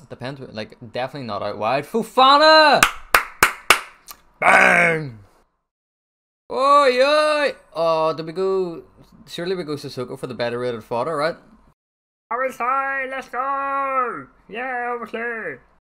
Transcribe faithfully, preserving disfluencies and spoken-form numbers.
Depends. Like, definitely not out wide. Fofana! Bang! Oi, oi! Oh, did we go? Surely we go Sissoko for the better rated fodder, right? I will say, let's go! Yeah, obviously!